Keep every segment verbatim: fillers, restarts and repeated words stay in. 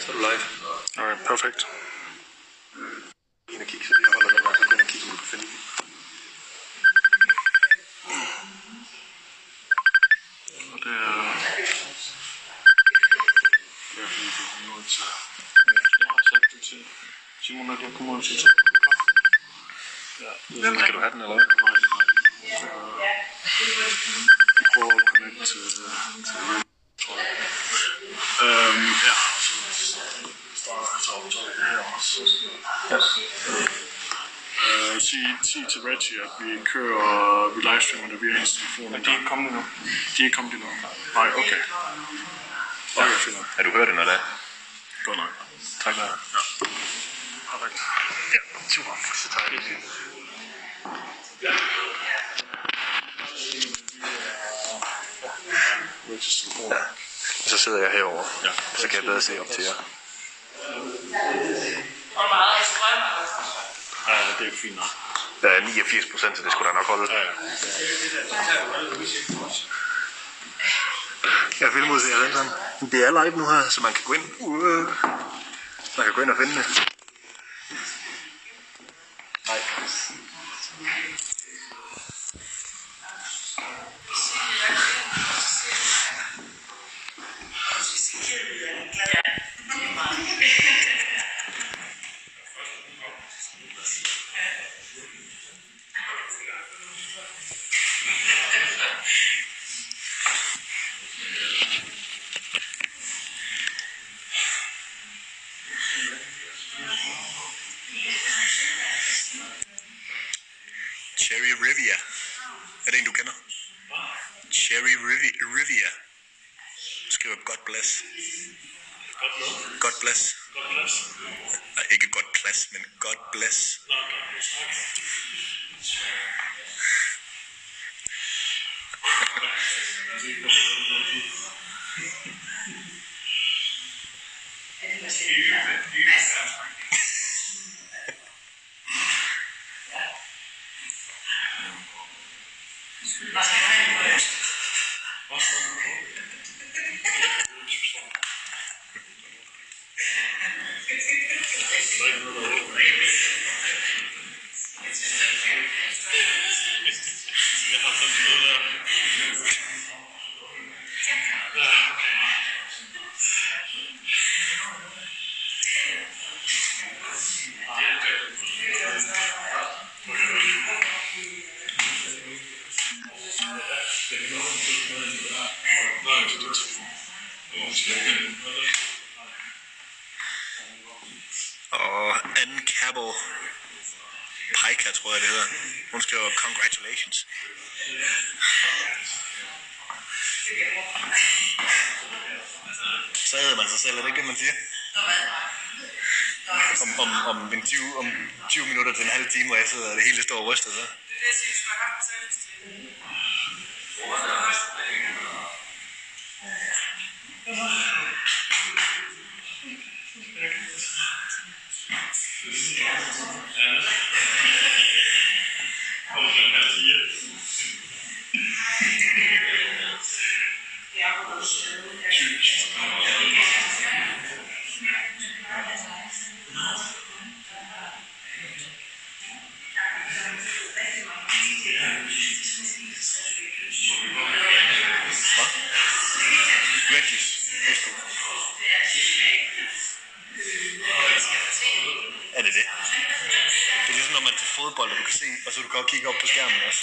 Så er du live. Alright, perfekt. Ind og kigge, så lige holder den, og så gå ind og kigge, om du kan finde den. Og det er... Det er fordi, det er nået til... Jeg har sat det til Simon, at jeg kommer til til. Ja. Skal du have den, eller hvad? Nej, nej. Jeg prøver at connecte til... til tror jeg. Øhm, ja. Så starter jeg så her også. Ja. Uh, sig, sig til Reggie, at vi kører, vi livestreamer det via hans telefon. Men de er ikke kommet endnu. De er ikke kommet endnu. Nej, okay. Det er fint. Har du hørt det, når det er? Godt nok. Tak, hvad? Ja. Perfekt. Ja, super. Så tager jeg det. Reggie's telefon. Ja. Og så sidder jeg herovre. Ja. Så kan jeg bedre se op til jer. Ja, det er fint nok. Der er niogfirs procent, så det skulle da nok holde. Ja, ja. Jeg har filmet ud til jer sådan. Det er live nu her, så man kan gå ind. Uh, man kan gå ind og finde det. Nej. Cherry Riviera. Er det en, du kender? Cherry Rivi- Riviera. Skriver God bless. God bless. Nej, ikke God bless, men God bless. Og Anne Cabell Pica, tror jeg det hedder. Hun skriver congratulations. Så hedder man sig selv, er det ikke det, man siger? Om, om, om, en tyve, om tyve minutter til en halv time, hvor jeg sidder, og det hele står og ryster, så. Det er det, jeg skulle have haft en Reggie's Facebook. Er det det? Det er ligesom når man er til fodbold, og du kan se, og så du kan også kigge op på skærmen også.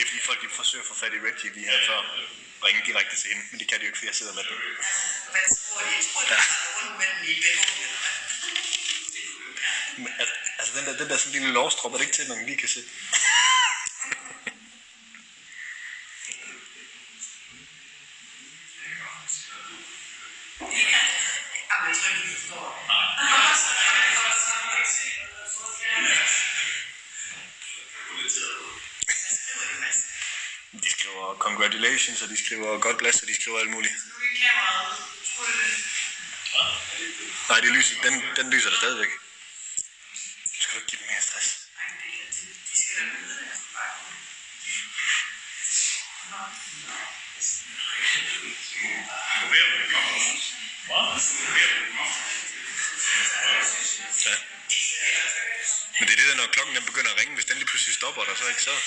er fordi folk de forsøger at få fat i Reggie lige her før. Ringe direkte til hende, men det kan de jo ikke, fordi jeg sidder med den. Hvad tror de? Jeg tror, de har rundt med den i behovet, eller hvad? Men, altså den der, den der sådan lille lovstrop, er det ikke til, at man lige kan sætte? Jamen, jeg tror ikke, de forstår. De skriver congratulations, og de skriver God bless, og de skriver alt muligt. Nu er kameraet. Tror du det? Nej, det lyser, den, den lyser der stadigvæk. Du skal du ikke give dem mere stress. Nej, de skal da møde det. Ja. Men det er det der, når klokken den begynder at ringe, hvis den lige pludselig stopper der, så ikke så.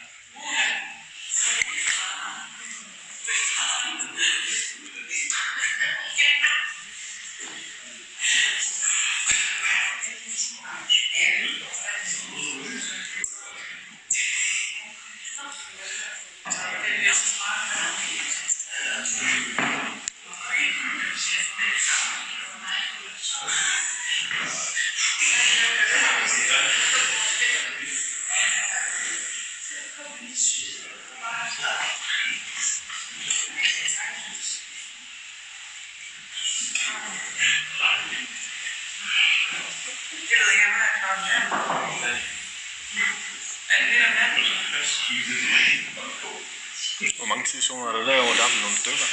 Hvor mange tidszoner er der derovre? Der er nogle stykker.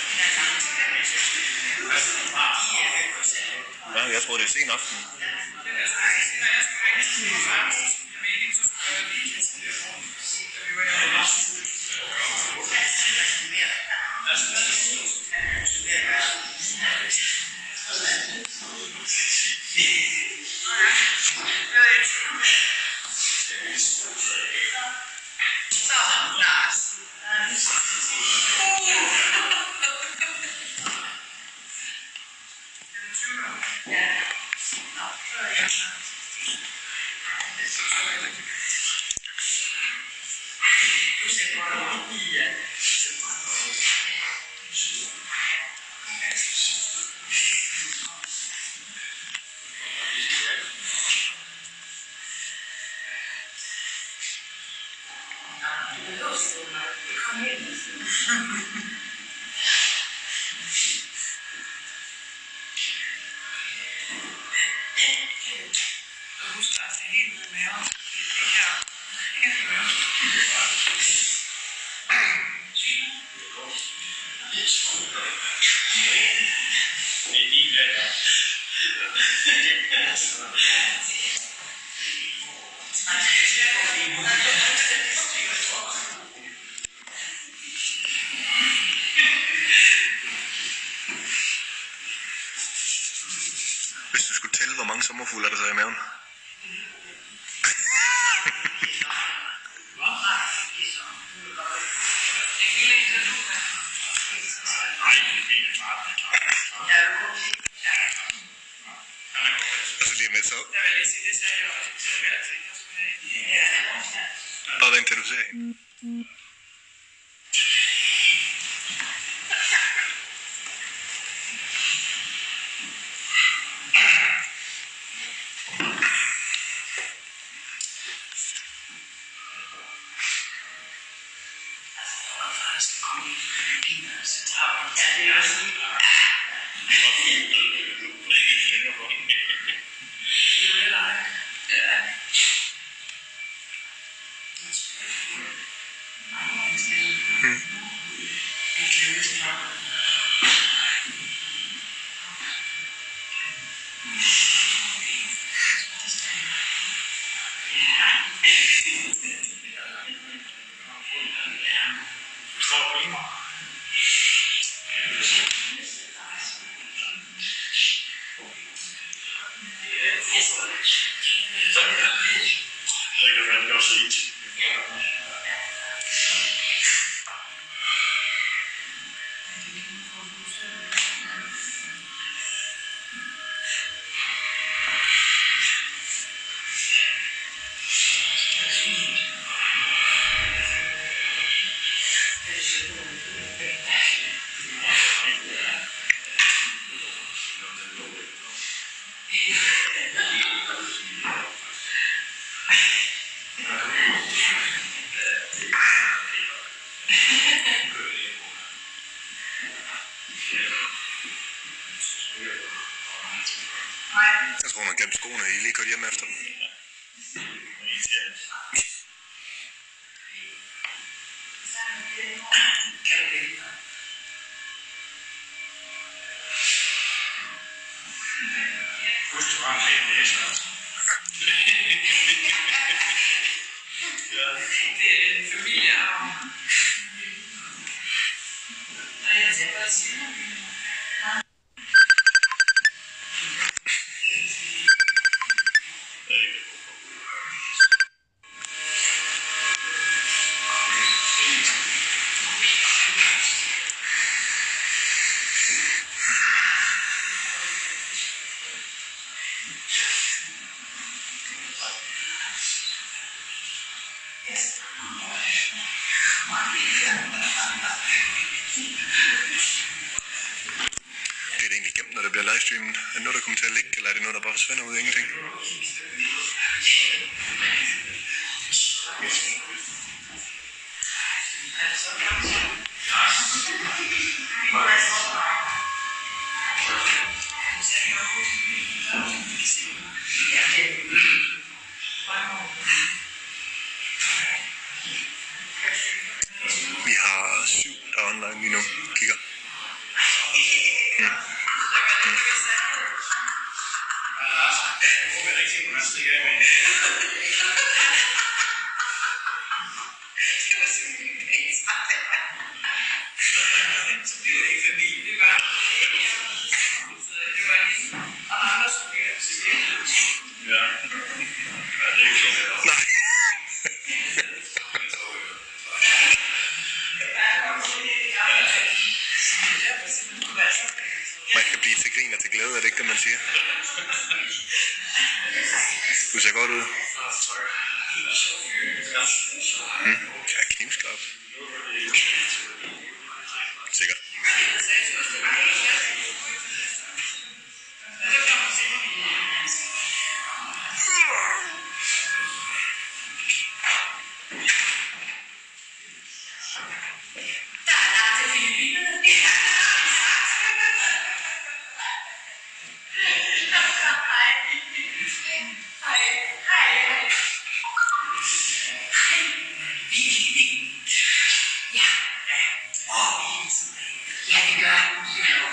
Ja, jeg tror det er sen aften. Hvis du skulle tælle, hvor mange sommerfugle er der så i maven? Og så lige med så. Bare vent til du ser hende. Jeg tror, man glemte skoene, I lige kørte hjem efter dem. Husk, du har en pæn næse. Det er en familiearv. Nej, jeg skal bare sige det. Det er det egentlig gemt, når det bliver livestreamet. Er det noget, der kommer til at ligge, eller er det noget, der bare forsvinder ud af ingenting? Vi har syv, der er online lige nu. Kigger. Mm. Mm. Nej. Man kan blive til grin og til glæde, er det ikke det, man siger? Du ser godt ud. Mm. Ja, knivskarp. Sikkert. Ja, det gør.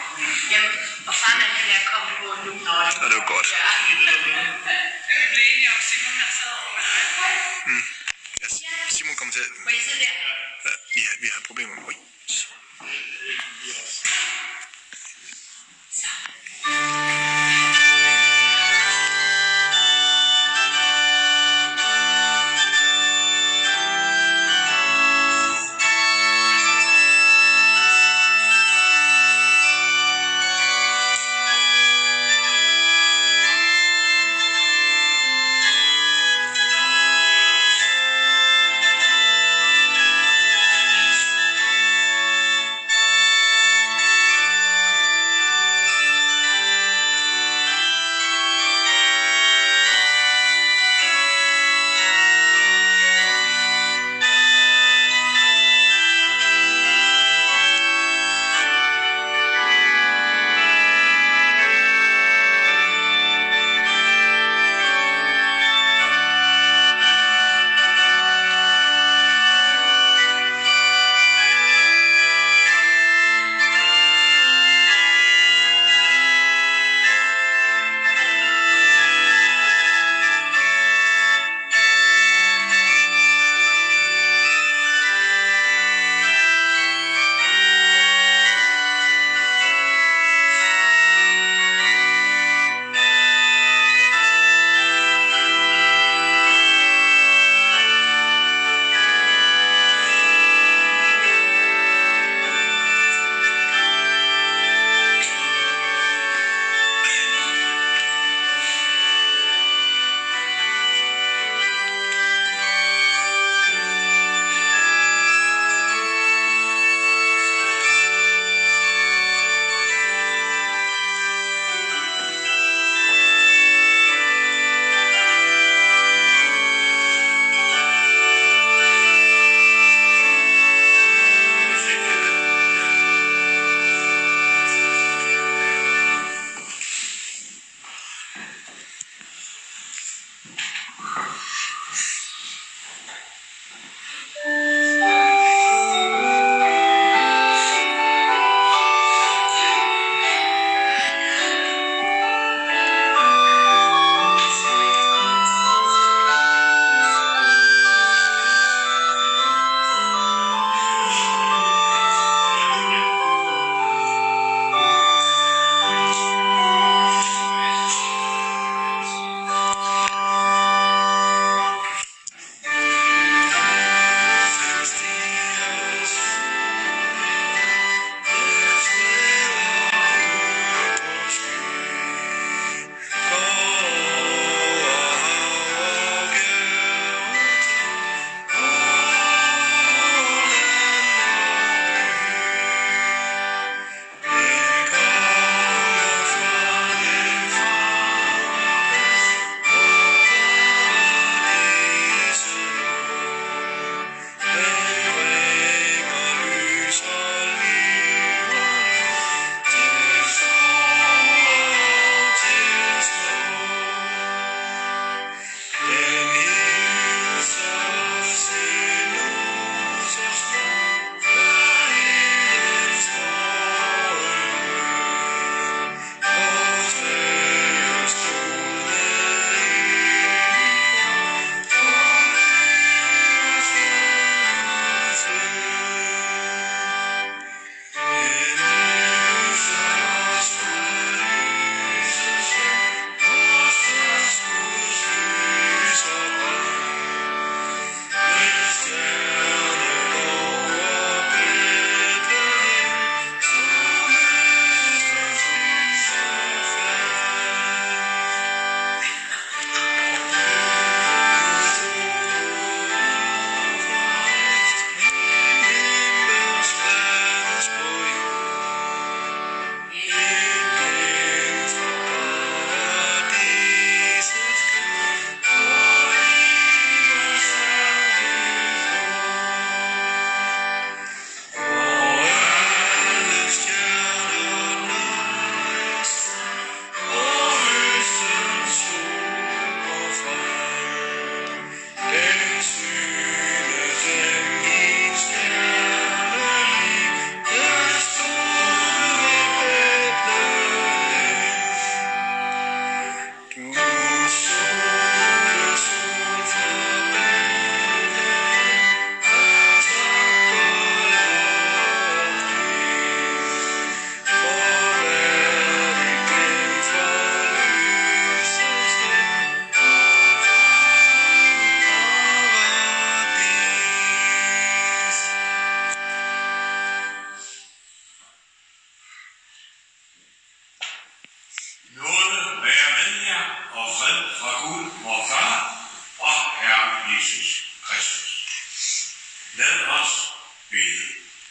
fra Gud, vor Far og Herren Jesus Kristus. Lad os bede.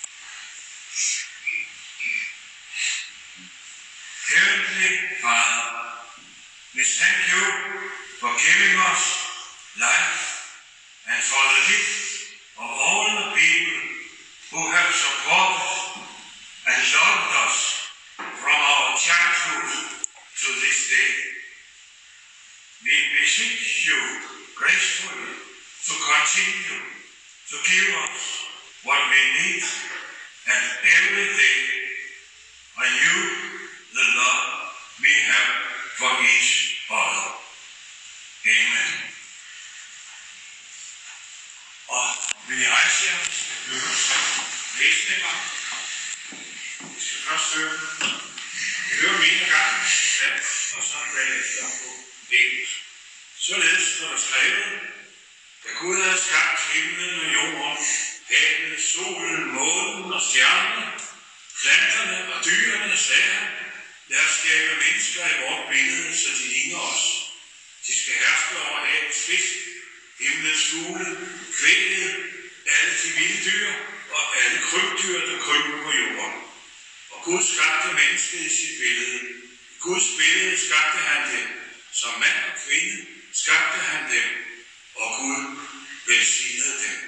Heavenly Father, we thank you for giving us life and for the gift of all the people who have supported and loved us from our childhood to this day. We beseech you gracefully to continue to give us what we need, and every day renew the love we have for each other. Amen. Og vil I rejse jer, skal høre læsninger. Vi skal først høre, høre dem en gang, og så bagefter på engelsk. Således står der skrevet, da Gud havde skabt himlen og jorden, havet, solen, månen og stjernerne, planterne og dyrene, sagde han, lad os skabe mennesker i vort billede, så de ligner os. De skal herske over havets fisk, himlens fugle, kvæget, alle de vilde dyr og alle krybdyr, der kryber på jorden. Og Gud skabte mennesket i sit billede. I Guds billede skabte han dem. Som mand og kvinde skabte han dem, og Gud velsignede dem.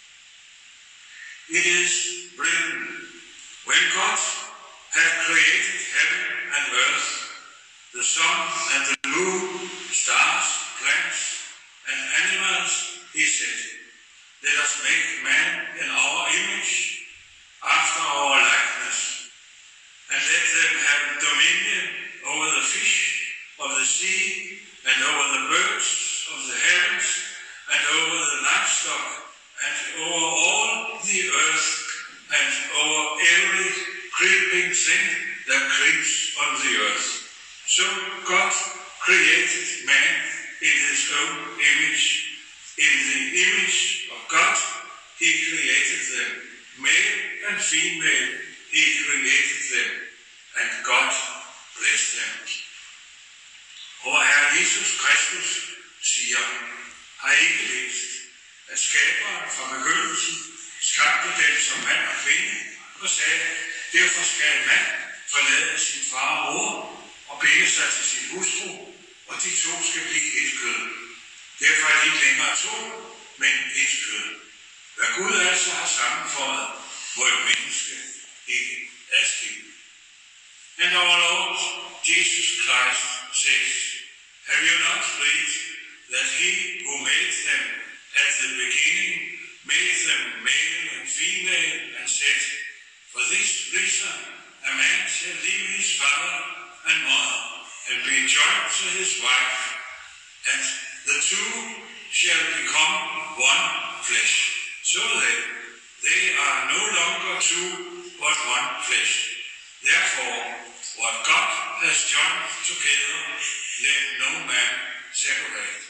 It is written, when God had created heaven and earth, the sun and the moon, stars, plants, and animals, he said, let us make man in our image, after our likeness, and let them have dominion over the fish of the sea, and over the birds of the heavens, and over the livestock, and over all the earth, and over every creeping thing that creeps on the earth. So God created man in his own image. In the image of God, he created them. Male and female, he created them. And God blessed them. Og Herre Jesus Kristus siger, har I ikke læst, at skaberen fra begyndelsen skabte dem som mand og kvinde, og sagde, derfor skal en mand forlade sin far og mor og binde sig til sin hustru, og de to skal blive et kød. Derfor er de ikke længere to, men et kød. Hvad Gud altså har sammenføjet, må et menneske ikke adskille. And our Lord Jesus Christ says, have you not read that he who made them at the beginning made them male and female, and said, for this reason a man shall leave his father and mother and be joined to his wife, and the two shall become one flesh. So then they are no longer two, but one flesh. Therefore, what God has joined together, let no man separate.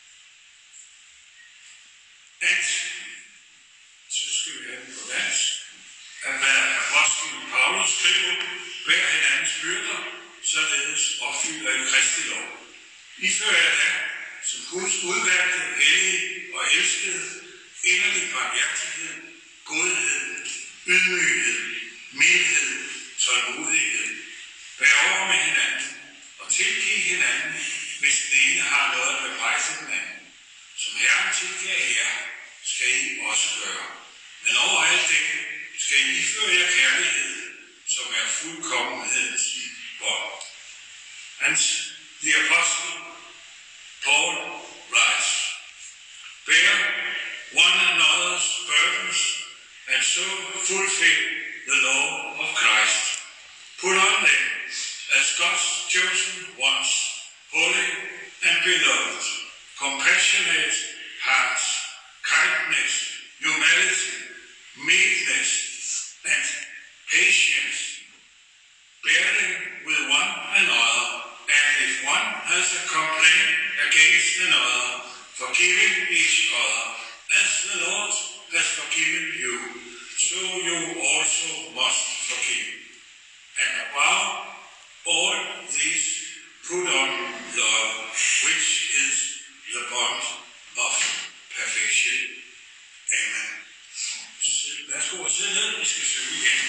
And så skal vi have den på dansk. At hvad apostlen Paulus skriver, hver hinandens byrder, således opfylder i Kristi lov. I fører jer som Guds udvalgte, hellige og elskede, inderlig barmhjertighed, godhed, ydmyghed, mildhed, tålmodighed. Vær over med hinanden og tilgiv hinanden, hvis den ene har noget at bebrejde den anden. Som Herren tilgiver jer, skal I også gøre. Men over alt det skal I iføre jer kærlighed, som er fuldkommenhedens bånd. And the apostle Paul writes, bear one another's burdens, and so fulfill the law of Christ. Put on them as God's chosen ones, holy and beloved, compassionate hearts, kindness, humility, meekness, and patience, bearing with one another, and if one has a complaint against another, forgiving each other, as the Lord has forgiven you, so you also must forgive. And above all this, put on love, which is bond of perfection. Amen. Værsgo at sidde ned, vi skal synge igen.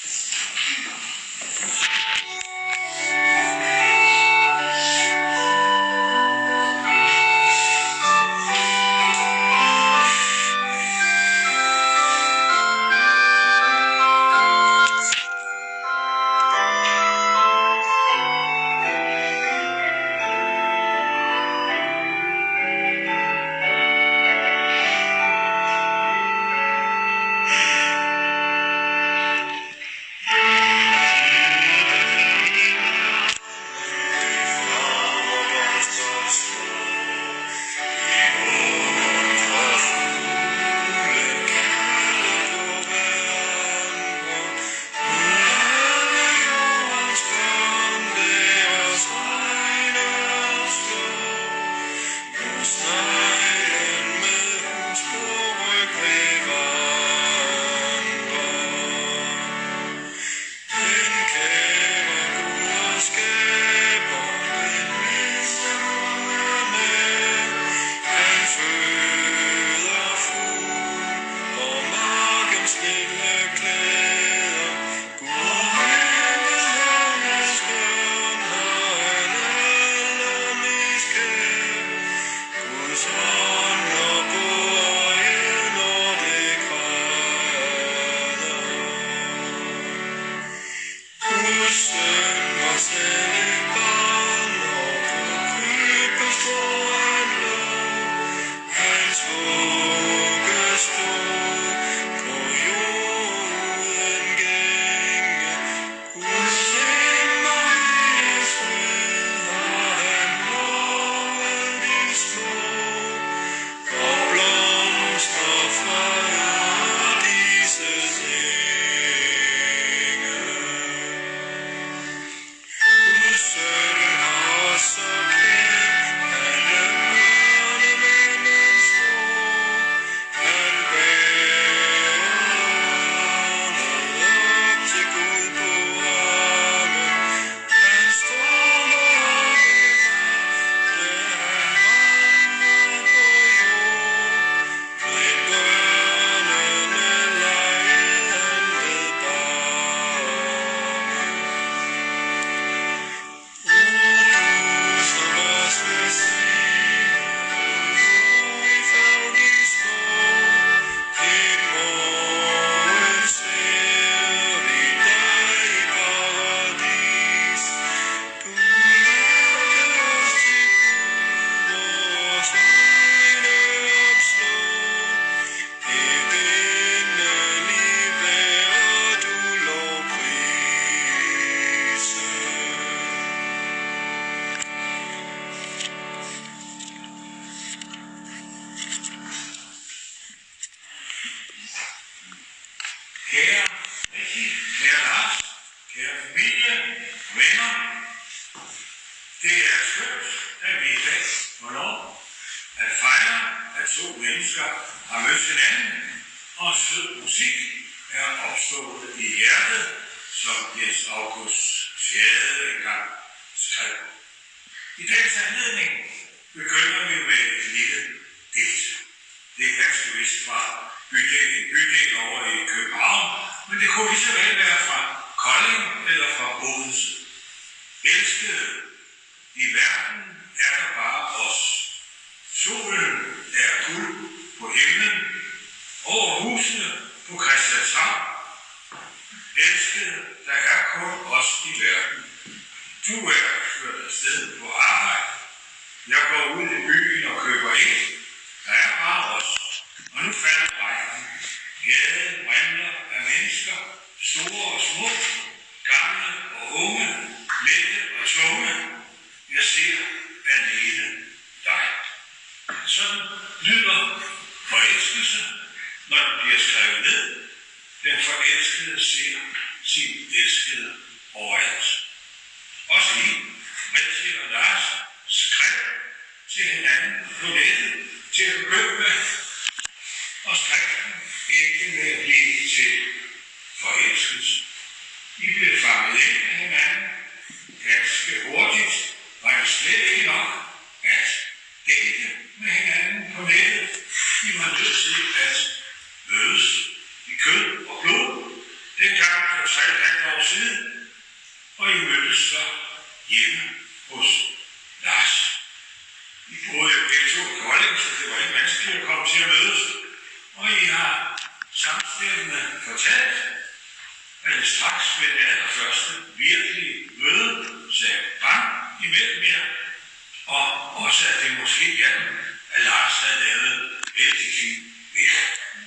Kære Rikke, kære Lars, kære familie, venner, det er skønt, at vi i dag får lov at fejre, at to mennesker har mødt hinanden, og sød musik er opstået i hjertet, som Jens August Schade engang skrev. I dagens anledning begynder vi med et lille digt. Det er ganske vist fra bydel, bydel over i København, men det kunne lige så vel være fra Kolding eller fra Odense. Elskede, i verden er der bare os. Solen er guld på himlen, over husene på Christianshavn. Elskede, der er kun os i verden. Du er kørt afsted på arbejde. Jeg går ud i byen og køber ind. Der er bare os. Og nu falder regnen. Gaden vrimler af mennesker, store og små, gamle og unge, lette og tunge. Jeg ser alene dig. Sådan lyder forelskelse, når den bliver skrevet ned. Den forelskede ser sin elskede overalt. Også I, Rikke og Lars, skrev til hinanden på nettet til at begynde med, og skriften endte med at blive til forelskelse. I blev fanget ind med hinanden. Ganske hurtigt var det slet ikke nok at date med var nødt til at mødes i kød og blod. Dengang for tre og et halvt år siden, og I mødtes så hjemme hos Lars. I boede jo begge to i Kolding, så det var ikke vanskeligt at komme til at mødes. Og I har samstemmende fortalt, at det straks ved det allerførste virkelige møde sagde bang imellem jer, og også at det måske hjalp, at Lars havde lavet vældig fint væk.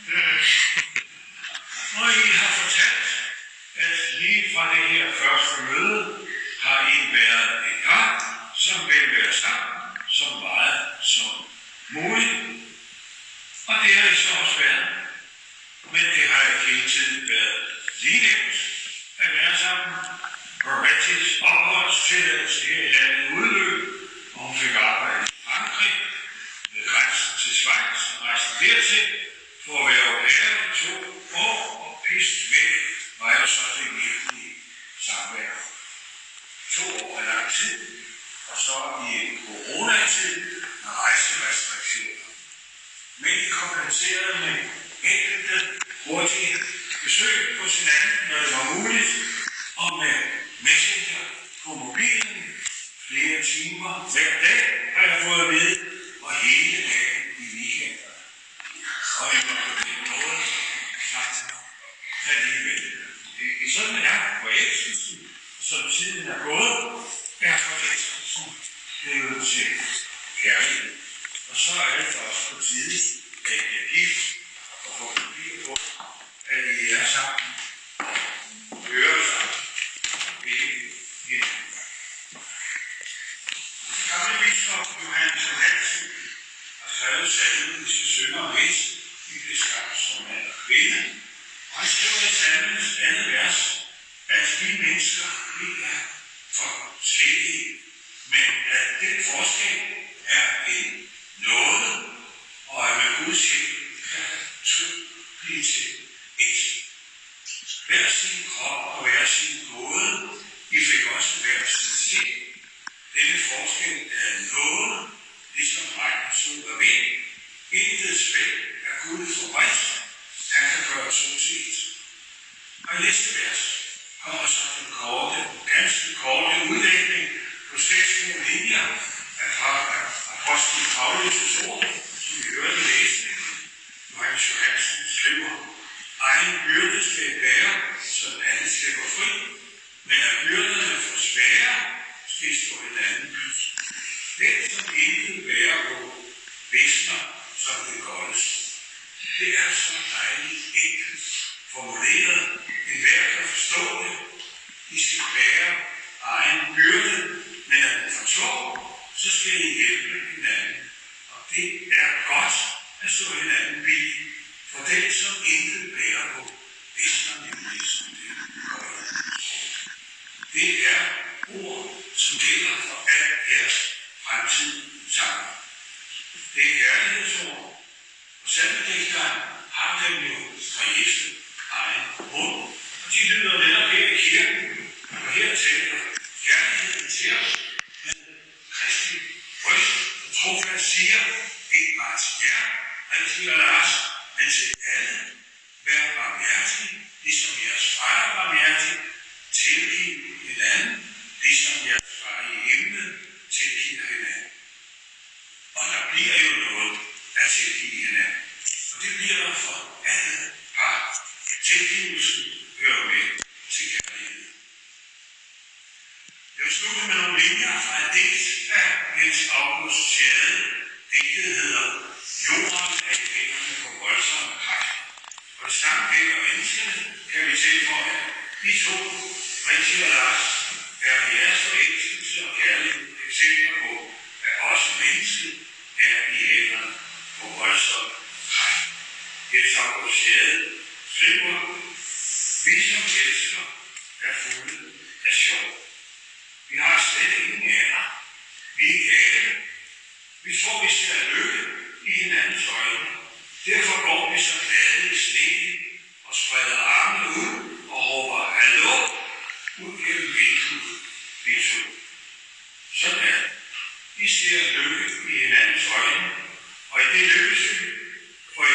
Og I har fortalt, at lige fra det her første møde har I været et par, som vil være sammen så meget som muligt. Og det har I så også været. Men det har ikke hele tiden været lige nemt at være sammen. Morettis opholdstilladelse her i landet udløb, og hun fik arbejde i Frankrig ved grænsen til Schweiz og rejste dertil for at være au pair i to år, og pist væk var jo så det virkelige samvær. To år er lang tid, og så i en coronatid med rejserestriktioner. Men I kompenserede med enkelte hurtige besøg på hinanden, når det var muligt, og med messenger på mobilen flere timer hver dag, har jeg fået at vide, og hele dagen i weekender. Og jeg var på den måde sagt alligevel. Sådan er forelskelsen, som tiden er gået, er forelskelsen blevet til kærlighed. Og så er det også på tide, at I bliver gift og får papir på, at I er sammen, hører sammen, ikke hinanden. Den gamle biskop Johannes Johansen har skrevet salmen, vi skal synge om et, vi blev skabt som mand og kvinde. Og han skriver i salmens andet vers, at vi mennesker, vi er forskellige, men at den forskel er en nåde, og at med Guds hjælp kan to blive til et. Hver sin krop og hver sin gåde, I fik også hver sin sjæl. Denne forskel er en nåde, ligesom regn, sol og vind. Intet spil er Gud for bredt, han kan gøre to til et. Og i næste vers kommer så den korte, ganske korte udlægning på seks små linjer af apostlen Paulus' ord, som vi hørte i læsningen. Johannes Johansen skriver, egen byrde skal I bære, så alle slipper fri, men at byrderne for svære, skal I stå hinanden byt. Den, som intet bærer på, visner som det goldes. Det er så dejligt enkelt formuleret, en hver kan forstå det. I skal bære egen byrde, men at den forstår, så skal I hjælpe hinanden. Og det er godt at stå hinanden billig, for den, som intet bærer på, visner nemlig som det goldes. Det er ord, som gælder for al jeres fremtid sammen. Det er kærlighedsord, og salmedigteren har dem jo fra Jesu egen mund, og de lyder netop her i kirken, og her taler kærligheden til os med Kristi bryst, og trofast siger, ikke bare til jer, rigtig og Lars, men til alle, vær barmhjertige, ligesom jeres far er barmhjertig, tilgiv hinanden, ligesom jeres far i himlen tilgiver hinanden. Og der bliver jo noget at tilgive hinanden. Og det bliver der for alle par. Tilgivelsen hører med til kærlighed. Jeg vil slutte med nogle linjer fra et digt af Jens August Schade. Digtet hedder Jorden er i hænderne på voldsomme kræfter. Og sammen gælder menneskene, kan vi tilføje, de to, Rigtig og Lars, er med jeres forelskelse og kærlighed eksempler på, at også mennesket er i hænderne på voldsomme kræfter. Jens August Schade skriver, vi som elsker er fulde af sjov. Vi har slet ingen aner. Vi er gale. Vi tror, vi ser lykke i hinandens øjne. Derfor går vi så glade i sneen og spreder armene ud og råber hallo ud gennem vinduet, vi to. Sådan er det. Vi ser lykke i hinandens øjne, og i det lykkesyn får I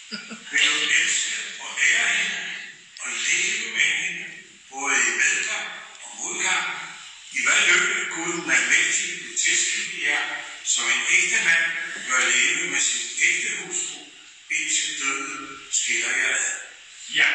vil du elske og ære hende og leve med hende, både i medgang og modgang, i hvad lykke Gud den almægtige vil tilskrive jer, som en ægte mand bør leve med sin ægte hustru, indtil døden skiller jer ad. Ja.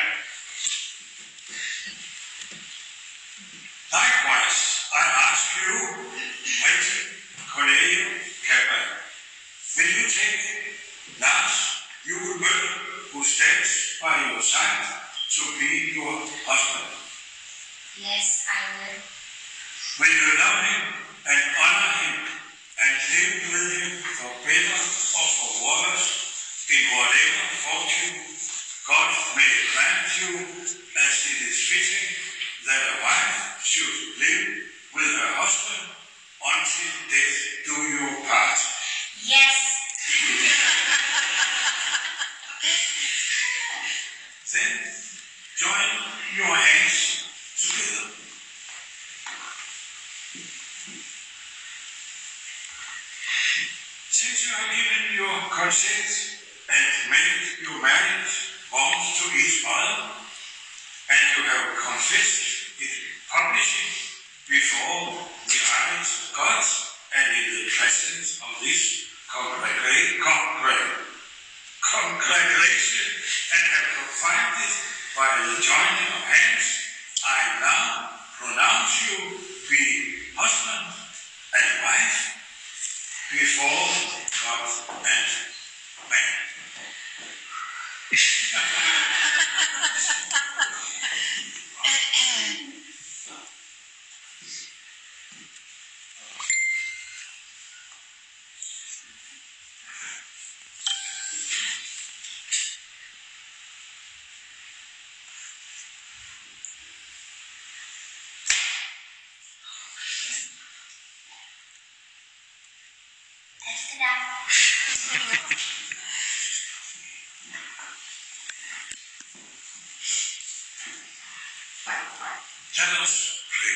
Likewise, I ask you, Richard Cornelio Cabral, will you take Lars Julebøl, who stands by your side, to be your husband? Yes, I will. Will you love him and honor him and live with him for better or for worse in whatever fortune God may grant you, as it is fitting that a wife should live with her husband until death do you part? Yes. Then join your hands together. Since you have given your consent and made your marriage vows to each other, and you have confessed it publicly before the eyes of God and in the presence of this congrega- congrega- congregation, and have confirmed it by the joining of hands, I now pronounce you be husband and wife before God and man. Test it out. Let us pray.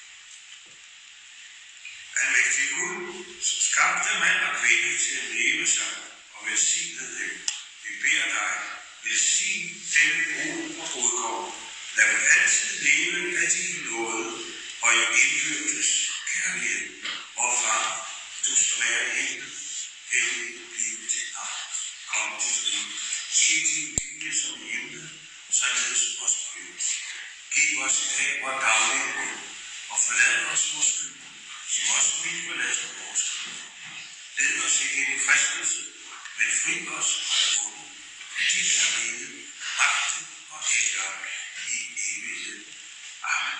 Almægtige Gud, som skabte mand og kvinde til at leve sammen og velsigne dem, vi beder dig, velsign denne brud og brudgård. Lad dem altid leve af din nåde og i indbyrdes kærlighed. Og far, du som er i himmel, hellig blive dit navn. Kom til dig. Ske din vilje som i himlen, således også på jorden. Giv os i dag vores daglige brød, og forlad os vores skyld, som også vi forlader vores skyld. Led os ikke ind i fristelse, men fri os fra det onde. Dit er riget, magten og æren i evighed. Amen.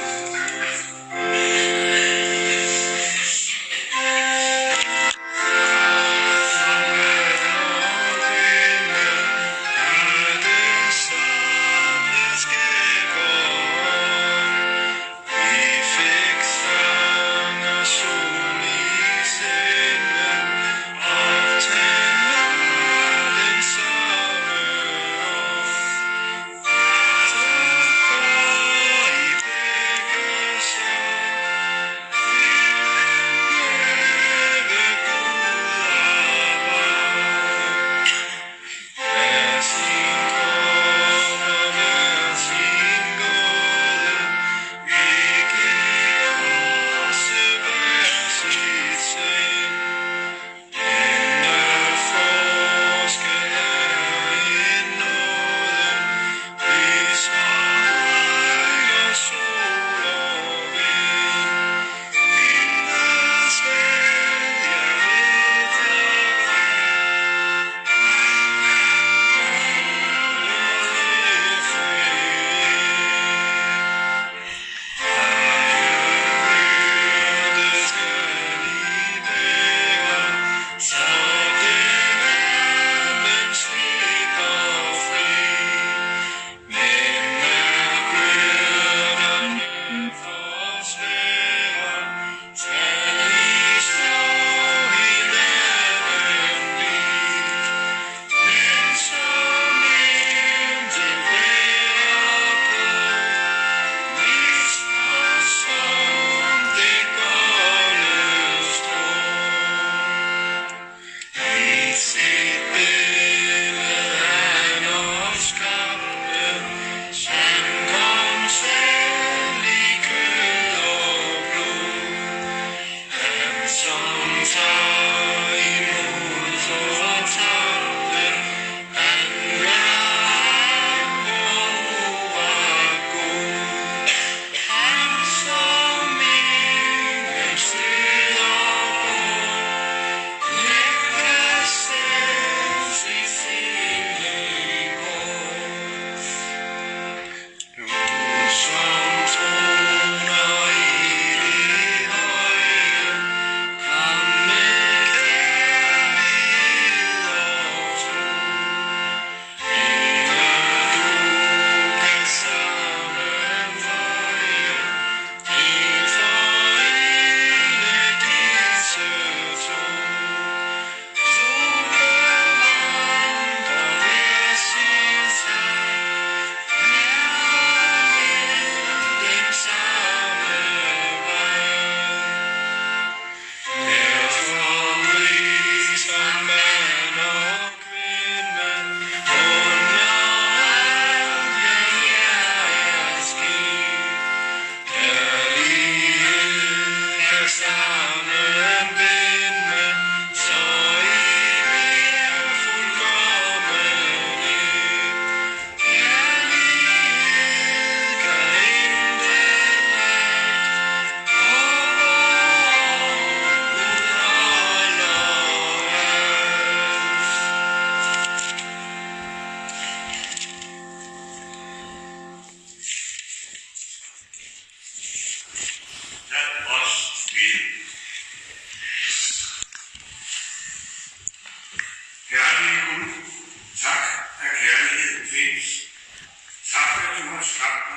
Thank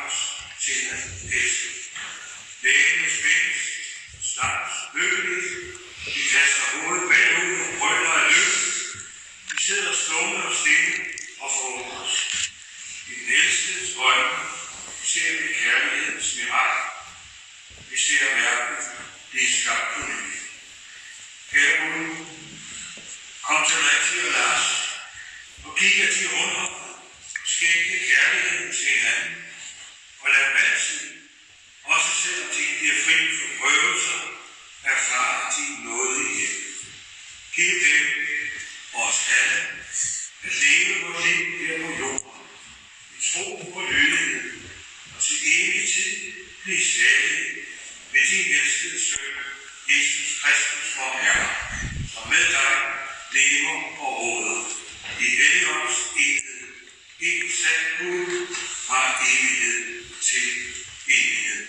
os til at elske. Lægen spændes, slaps, lykkeligt. Vi kaster hovedet bagud og brøler af lykke. Vi sidder stumme og stille og forår os. I den elskedes øjne ser vi kærlighedens mirakel. Vi ser verden blive skabt på ny. Kære Gud, kom til Rigtig og Lars og giv jer de runder, skænke kærligheden til hinanden, og lad dem altid, også selvom de bliver fri for prøvelser, erfare din nåde igen. Giv dem, os alle, at leve vores liv her på jorden, i tro på lydighed, og til evig tid blive salige ved din elskede søn, Jesus Kristus, vor Herre, som med dig lever og råder i Helligåndens enhed, en sand Gud fra evighed til evighed.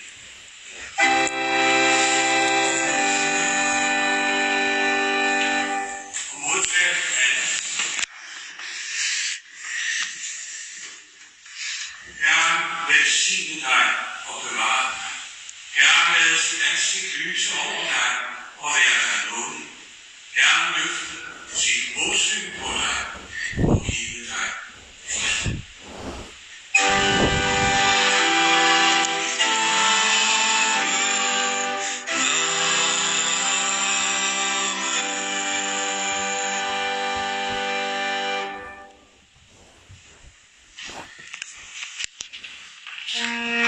Og modtag anden. Herren velsigne dig og bevare dig. Herren lade sit ansigt lyse over dig og være dig nådig. Herren løfte sit åsyn på dig og give dig fred. Mm.